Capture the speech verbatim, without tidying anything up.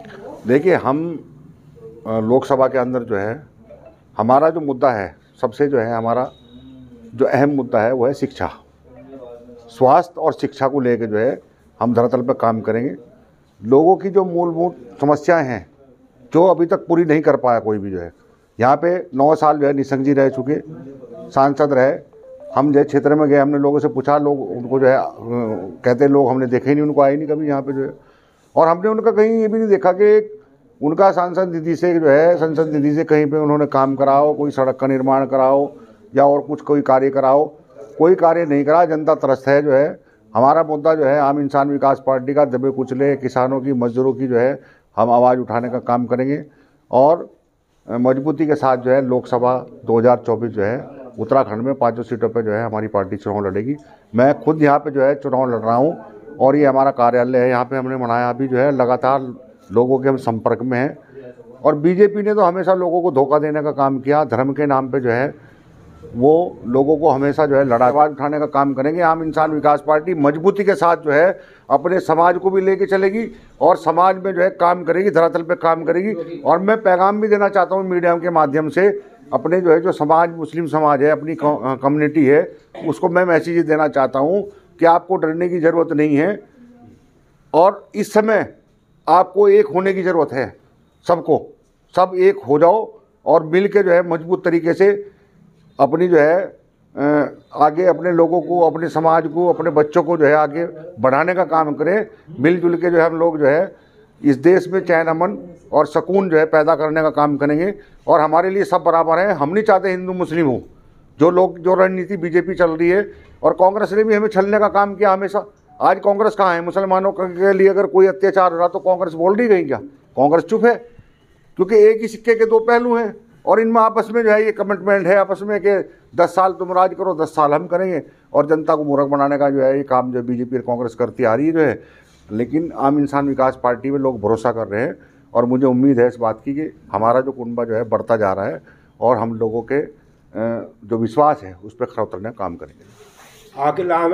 देखिए, हम लोकसभा के अंदर जो है हमारा जो मुद्दा है, सबसे जो है हमारा जो अहम मुद्दा है वो है शिक्षा, स्वास्थ्य और शिक्षा को लेकर जो है हम धरातल पर काम करेंगे। लोगों की जो मूलभूत समस्याएं हैं जो अभी तक पूरी नहीं कर पाया कोई भी जो है, यहाँ पे नौ साल जो है निशंक जी रह चुके, सांसद रहे। हम जो क्षेत्र में गए, हमने लोगों से पूछा, लोग उनको जो है कहते लोग हमने देखे ही नहीं, उनको आए नहीं कभी यहाँ पे जो है। और हमने उनका कहीं ये भी नहीं देखा कि उनका सांसद निधि से जो है संसद निधि से कहीं पे उन्होंने काम कराओ, कोई सड़क का निर्माण कराओ या और कुछ कोई कार्य कराओ, कोई कार्य नहीं करा। जनता त्रस्त है जो है। हमारा मुद्दा जो है आम इंसान विकास पार्टी का दबे कुचले किसानों की, मजदूरों की जो है हम आवाज़ उठाने का काम करेंगे और मजबूती के साथ जो है लोकसभा दो हज़ार चौबीस जो है उत्तराखंड में पाँचों सीटों पर जो है हमारी पार्टी चुनाव लड़ेगी। मैं खुद यहाँ पे जो है चुनाव लड़ रहा हूँ और ये हमारा कार्यालय है, यहाँ पे हमने बनाया। अभी जो है लगातार लोगों के हम संपर्क में हैं और बीजेपी ने तो हमेशा लोगों को धोखा देने का काम किया। धर्म के नाम पे जो है वो लोगों को हमेशा जो है लड़ाई आवाज़ उठाने का काम करेंगे। आम इंसान विकास पार्टी मजबूती के साथ जो है अपने समाज को भी लेके चलेगी और समाज में जो है काम करेगी, धरातल पे काम करेगी। और मैं पैगाम भी देना चाहता हूँ मीडिया के माध्यम से, अपने जो है जो समाज, मुस्लिम समाज है, अपनी कम्युनिटी है, उसको मैं मैसेज देना चाहता हूँ कि आपको डरने की ज़रूरत नहीं है और इस समय आपको एक होने की ज़रूरत है। सबको सब एक हो जाओ और मिल के जो है मजबूत तरीके से अपनी जो है आगे अपने लोगों को, अपने समाज को, अपने बच्चों को जो है आगे बढ़ाने का काम करें। मिलजुल के जो है हम लोग जो है इस देश में चैन, अमन और सुकून जो है पैदा करने का काम करेंगे। और हमारे लिए सब बराबर हैं। हम नहीं चाहते हिंदू मुस्लिम हो। जो लोग, जो रणनीति बीजेपी चल रही है और कांग्रेस ने भी हमें छलने का काम किया हमेशा। आज कांग्रेस कहाँ है? मुसलमानों के लिए अगर कोई अत्याचार हो रहा तो कांग्रेस बोल रही गई क्या? कांग्रेस चुप है, क्योंकि एक ही सिक्के के दो पहलू हैं और इनमें आपस में जो है ये कमिटमेंट है आपस में कि दस साल तुम राज करो, दस साल हम करेंगे। और जनता को मूर्ख बनाने का जो है ये काम जो बीजेपी और कांग्रेस करती आ रही है जो है। लेकिन आम इंसान विकास पार्टी में लोग भरोसा कर रहे हैं और मुझे उम्मीद है इस बात की कि हमारा जो कुनबा जो है बढ़ता जा रहा है और हम लोगों के जो विश्वास है उस पर खरा उतरने का काम करेंगे।